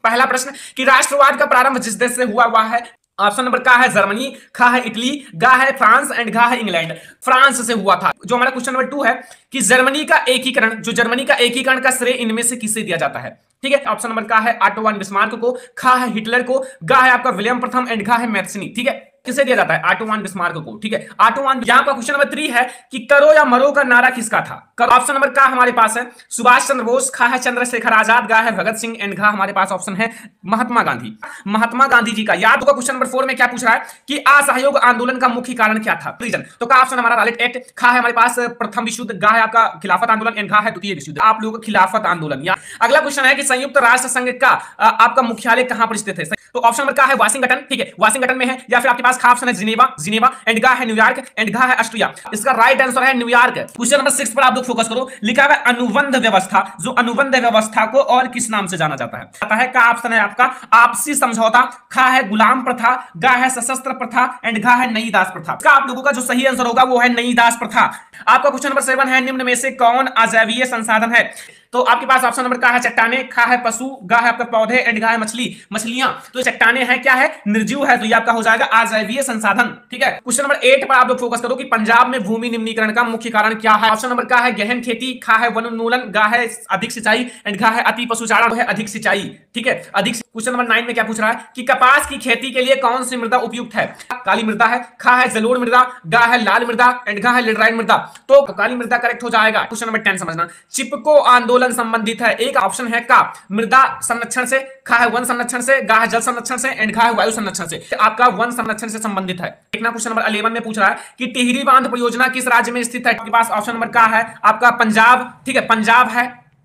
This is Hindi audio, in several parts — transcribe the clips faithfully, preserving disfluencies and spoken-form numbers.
पहला प्रश्न कि राष्ट्रवाद का प्रारंभ जिस देश से हुआ हुआ है, ऑप्शन नंबर का है जर्मनी, खा है इटली, गा है फ्रांस एंड घा है इंग्लैंड। फ्रांस से हुआ था। जो हमारा क्वेश्चन नंबर टू है कि जर्मनी का एकीकरण, जो जर्मनी का एकीकरण का श्रेय इनमें से किसे दिया जाता है? ठीक है, ऑप्शन नंबर का है ऑटो वन बिस्मार्क को, खा है हिटलर को, गा है आपका विलियम प्रथम एंड घा है मैथ्सनी। ठीक है, किसे दिया जाता है? ऑटो वन बिस्मार्क को। ठीक है, ऑटो वन। यहां पर क्वेश्चन नंबर थ्री है कि करो या मरो का नारा किसका था? ऑप्शन नंबर का हमारे पास है सुभाष चंद्र बोस, खा है चंद्रशेखर आजाद, गा है भगत सिंह एंड घा हमारे पास ऑप्शन है महात्मा गांधी। महात्मा गांधी जी का याद होगा। क्वेश्चन नंबर फोर में क्या पूछ रहा है कि असहयोग आंदोलन का मुख्य कारण क्या था? रीजन। तो का ऑप्शन हमारा रॉलेट एक्ट, खा है हमारे पास प्रथम विश्व युद्ध, गा है आपका खिलाफत आंदोलन एंड घा है द्वितीय विश्व युद्ध। आप लोगों का खिलाफत आंदोलन। या अगला क्वेश्चन है कि संयुक्त राष्ट्र संघ का आपका मुख्यालय कहां पर स्थित है? तो ऑप्शन नंबर का है वाशिंगटन। ठीक है, वाशिंगटन में है। या फिर आपके पास खा ऑप्शन है जिनेवा, जिनेवा एंड गा है न्यूयॉर्क एंड घा है ऑस्ट्रिया। इसका राइट आंसर है न्यूयॉर्क। क्वेश्चन नंबर सिक्स पर आप लोग फोकस करो। लिखा है अनुबंध व्यवस्था, जो अनुबंध व्यवस्था को और किस नाम से जाना जाता है? पता है का ऑप्शन है आपका आपसी समझौता, खा है गुलाम प्रथा, गा है सशस्त्र प्रथा एंड घा है नई दास प्रथा। इसका आप लोगों का जो सही आंसर होगा वो है नई दास प्रथा। आपका क्वेश्चन नंबर सेवन है निम्न में से कौन अजैवीय संसाधन है? तो आपके पास ऑप्शन नंबर का है चट्टाने, खा है पशु, गा है आपका पौधे एंड गा है मछली, मछलियां। तो चट्टाने हैं क्या है? निर्जीव है, तो ये आपका हो जाएगा अजैवीय संसाधन। ठीक है, क्वेश्चन नंबर एट पर आप लोग फोकस करो कि पंजाब में भूमि निम्नीकरण का मुख्य कारण क्या है? ऑप्शन नंबर का है गहन खेती, खा है वन उन्मूलन, गा है अधिक सिंचाई एंड घा है अति पशुचारण है अधिक सिंचाई। ठीक है, अधिक। क्वेश्चन नंबर नाइन में क्या पूछ रहा है कि कपास की खेती के लिए कौन सी मृदा उपयुक्त है? काली मृदा है, खा है जलोढ़ मृदा, गा है लाल मृदा एंड घा है लेटराइट मृदा। तो काली मृदा करेक्ट हो जाएगा। क्वेश्चन नंबर टेन समझना, चिपको आंदोलन संबंधित है। एक ऑप्शन है का मृदा संरक्षण से, खा है वन संरक्षण से, गा है जल संरक्षण से एंड घा है वायु संरक्षण से। आपका वन संरक्षण से संबंधित है। देखना क्वेश्चन नंबर इलेवन में पूछ रहा है कि टिहरी बांध परियोजना किस राज्य में स्थित है? आपके पास ऑप्शन नंबर का है आपका पंजाब। ठीक है, पंजाब है।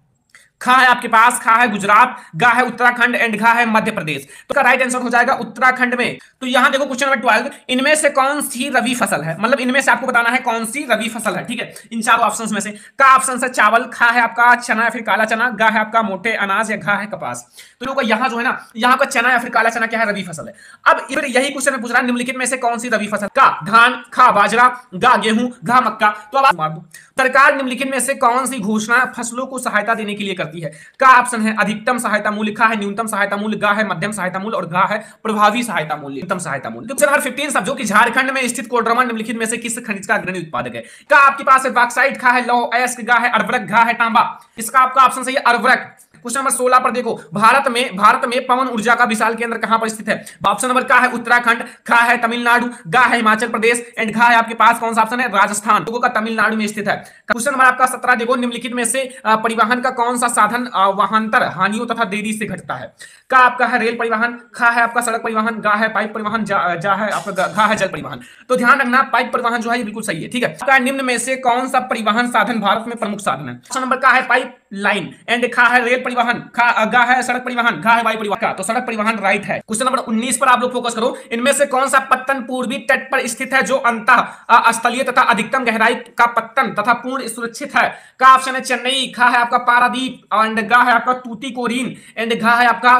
खा है आपके पास, खा है गुजरात, गा है उत्तराखंड एंड घा है मध्य प्रदेश। तो का राइट आंसर हो जाएगा उत्तराखंड में। तो यहां देखो क्वेश्चन नंबर ट्वेल्व, इनमें से कौन सी रबी फसल है? मतलब इनमें से आपको बताना है कौन सी रबी फसल है। ठीक है, इन चारों ऑप्शंस में से का ऑप्शन है चावल, खा है आपका चना या फिर काला चना, गा है आपका मोटे अनाज या घा है कपास। तो लोगों यहाँ जो है ना, यहाँ का चना या फिर काला चना क्या है? रबी फसल है। अब फिर यही क्वेश्चन में पूछ रहा है निम्नलिखित में से कौन सी रबी फसल? का धान, खा बाजरा, गा गेहूं, घा मक्का। तो अब मार दो। सरकार निम्नलिखित में से कौन सी घोषणा फसलों को सहायता देने के लिए करती है? का ऑप्शन है अधिकतम सहायता मूल्य, खा है न्यूनतम सहायता मूल्य, गा है मध्यम सहायता मूल्य और घा है प्रभावी सहायता मूल्य, न्यूनतम सहायता मूल्य। क्वेश्चन नंबर फिफ्टीन समझो कि झारखंड में स्थित कोडरमा निम्नलिखित में से किस खनिज का अग्रणी उत्पादक है? का आपके पास है बॉक्साइट, खा है लौह अयस्क, गा है अर्वरक, घा है तांबा। इसका आपका ऑप्शन सही है अर्वरक। क्वेश्चन नंबर सोलह पर देखो, भारत में भारत में पवन ऊर्जा का विशाल केंद्र कहां पर स्थित है? ऑप्शन नंबर का है उत्तराखंड, खा है तमिलनाडु, गा है हिमाचल प्रदेश एंड घा है आपके पास कौन सा ऑप्शन है? राजस्थान। लोगों का तमिलनाडु में स्थित है। क्वेश्चन नंबर आपका सत्रह देखो, निम्नलिखित में से परिवहन का कौन सा साधन वाहनतर हानियों तथा देरी से घटता है? का आपका है रेल परिवहन, खा है आपका सड़क परिवहन, गा है पाइप परिवहन, जा, जा है आपका घा है जल परिवहन। तो ध्यान रखना पाइप परिवहन जो है बिल्कुल सही है। ठीक है, आपका निम्न में से कौन सा परिवहन साधन भारत में प्रमुख साधन है? ऑप्शन नंबर का है पाइप लाइन एंड खा है रेल परिवहन, खा गा है सड़क परिवहन, घा है वायु परिवहन। का तो सड़क परिवहन राइट है। क्वेश्चन नंबर उन्नीस पर आप लोग फोकस करो, इनमें से कौन सा पत्तन पूर्वी तट पर स्थित है जो अंतः स्थलीय तथा अधिकतम गहराई का पत्तन तथा पूर्ण सुरक्षित है? का ऑप्शन है चेन्नई, खा है आपका पारादीप एंड गा है आपका तूतीकोरिन एंड घा है आपका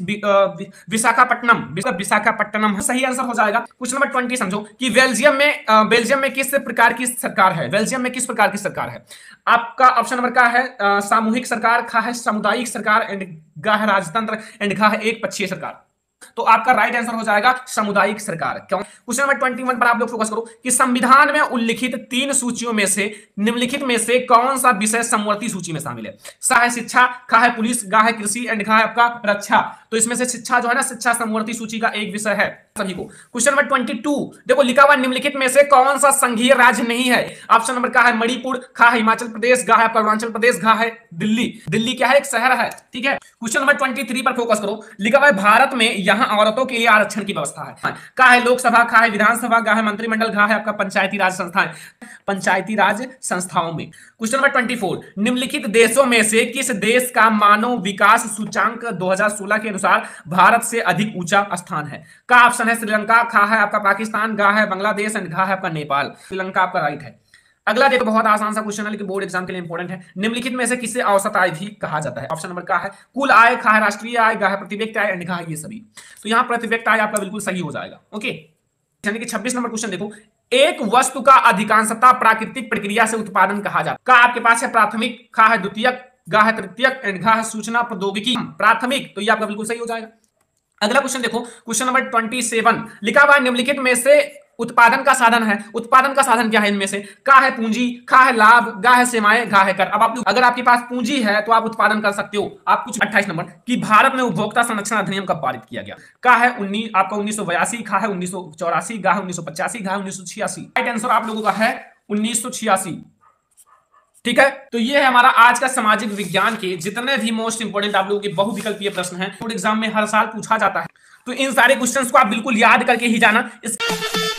विशाखापट्टनम। विशाखापट्टनम सही आंसर हो जाएगा। क्वेश्चन नंबर ट्वेंटी समझो कि बेल्जियम में बेल्जियम में किस प्रकार की सरकार है? बेल्जियम में किस प्रकार की सरकार है? आपका ऑप्शन नंबर का है सामूहिक सरकार, खा है सामुदायिक सरकार एंड गा है राजतंत्र एंड घा है एक पक्षीय सरकार। तो आपका राइट आंसर हो जाएगा सामुदायिक सरकार। क्यों? क्वेश्चन नंबर इक्कीस पर आप लोग फोकस करो कि संविधान में उल्लिखित तीन सूचियों में से निम्नलिखित में से कौन सा विषय समवर्ती सूची में शामिल है? सा है शिक्षा, खा है पुलिस, गा है कृषि एंड घा है आपका रक्षा। तो इसमें से शिक्षा जो है ना, शिक्षा समवर्ती सूची का एक विषय है सभी को। क्वेश्चन नंबर बाईस देखो, लिखा हुआ निम्नलिखित में से कौन सा संघीय राज्य नहीं है? ऑप्शन नंबर का है मणिपुर, खा है हिमाचल प्रदेश, गा है आपका अरुणाचल प्रदेश, घा है दिल्ली। दिल्ली क्या है? एक शहर है। ठीक है, क्वेश्चन नंबर तेईस पर फोकस करो, लिखा हुआ है भारत में यहां औरतों के लिए आरक्षण की व्यवस्था है। का है लोकसभा, खा है विधानसभा, गा है मंत्रिमंडल, घा है आपका पंचायती राज संस्थाएं, पंचायती राज संस्थाओं में। क्वेश्चन नंबर चौबीस, निम्नलिखित देशों में से किस देश का मानव विकास सूचांक दो हज़ार सोलह के अनुसार भारत से अधिक ऊंचा स्थान है? का ऑप्शन है श्रीलंका, खा है आपका पाकिस्तान, गा है बांग्लादेश एंड घा है आपका नेपाल। श्रीलंका आपका राइट है। अगला देखो, बहुत आसान सा क्वेश्चन है लेकिन बोर्ड एग्जाम के लिए इंपॉर्टेंट है। निम्नलिखित में से किसे औसत आय भी कहा जाता है? ऑप्शन नंबर का है कुल आय, खा है राष्ट्रीय आय, गा है प्रति व्यक्ति आय एंड घा है ये सभी। तो यहाँ प्रति व्यक्ति आय आपका बिल्कुल सही हो जाएगा। ओके, यानी कि छब्बीस नंबर क्वेश्चन देखो, एक वस्तु का अधिकांशतः प्राकृतिक प्रक्रिया से उत्पादन कहा जाता है। का आपके पास है प्राथमिक, खा है द्वितीयक गा है तृतीयक एंड घा है सूचना प्रौद्योगिकी प्राथमिक, तो ये आपका बिल्कुल सही हो जाएगा। अगला क्वेश्चन देखो, क्वेश्चन नंबर ट्वेंटी सेवन लिखा हुआ है निम्नलिखित में से उत्पादन का साधन है, उत्पादन का साधन क्या है इनमें से? का है पूंजी, खा है लाभ, गा है सेवाएं, घा है कर। अब आप अगर आपके पास पूंजी है तो आप उत्पादन कर सकते हो। आप कुछ अट्ठाईस नंबर कि भारत में उपभोक्ता संरक्षण अधिनियम कब पारित किया गया? का है उन्नीस आपका उन्नीस सौ बयासी, खा है उन्नीस सौ चौरासी, गा है उन्नीस सौ पचासी, घा है उन्नीस सौ छियासी। राइट आंसर आप लोगों का है उन्नीस सौ छियासी। ठीक है, तो ये है हमारा आज का सामाजिक विज्ञान के जितने भी मोस्ट इंपोर्टेंट आप लोगों के बहुविकल्पीय प्रश्न हैं, बोर्ड एग्जाम में हर साल पूछा जाता है। तो इन सारे क्वेश्चंस को आप बिल्कुल याद करके ही जाना। इस